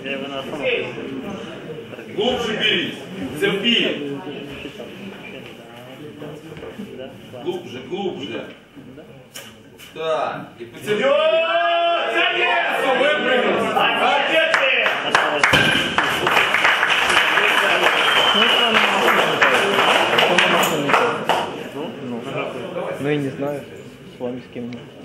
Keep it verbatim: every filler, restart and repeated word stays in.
Глубже берись. Терпи. Глубже, глубже. Так. И потерпи. Залез! Выпрыгнул. Молодец ты! Ну я не знаю, с вами с кем-нибудь.